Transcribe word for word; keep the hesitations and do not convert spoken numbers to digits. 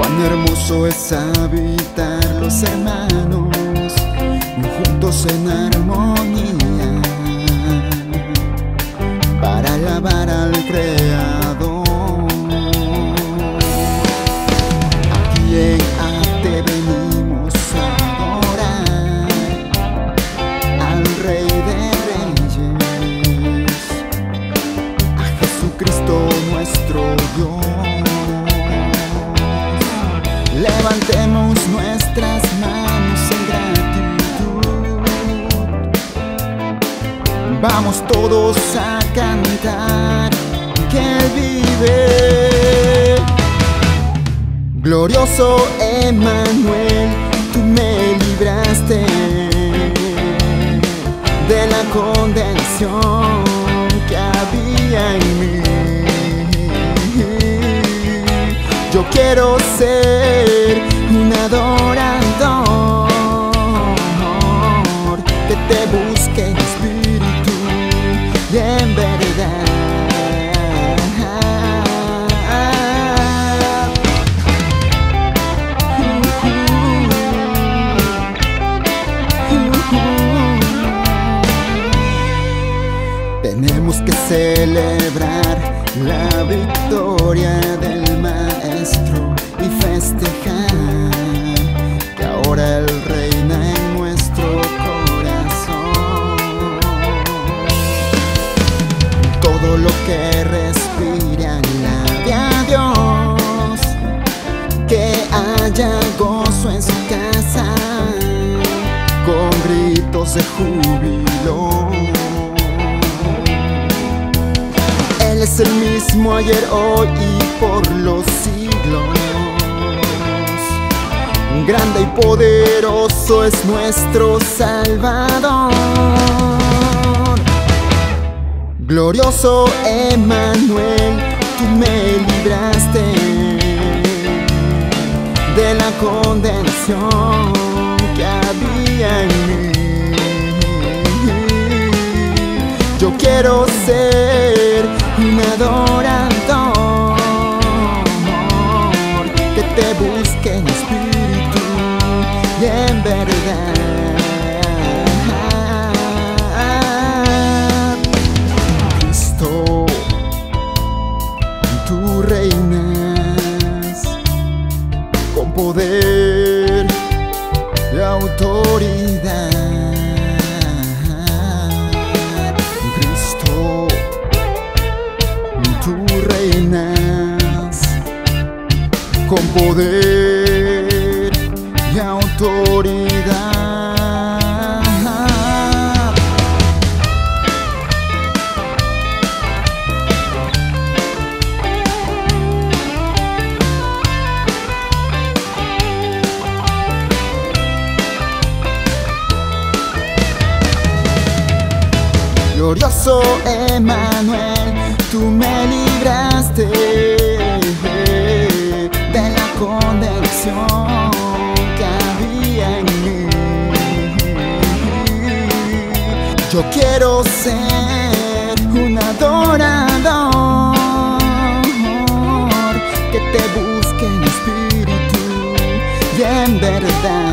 Cuán hermoso es habitar los hermanos juntos en armonía para alabar al Creador. Aquí en Ate venimos a adorar al Rey de Reyes, a Jesucristo nuestro Dios. Levantemos nuestras manos en gratitud. Vamos todos a cantar que Él vive. Glorioso Emmanuel, tú me libraste de la condenación que había en mí. Yo quiero ser un adorador que te busque en espíritu y en verdad. Tenemos que celebrar la victoria del Maestro y festejar que ahora Él reina en nuestro corazón. Todo lo que respira alabe a Dios, que haya gozo en su casa con gritos de júbilo. Él es el mismo ayer, hoy y por los siglos. Grande y poderoso es nuestro Salvador. Glorioso Emmanuel, tú me libraste de la condenación que había en mí. Yo quiero ser un adorador que te busque en espíritu y en verdad. Cristo, tú reinas con poder y autoridad. Tú reinas con poder y autoridad. Glorioso Emmanuel, tú me libraste de la condenación que había en mí. Yo quiero ser un adorador que te busque en espíritu y en verdad.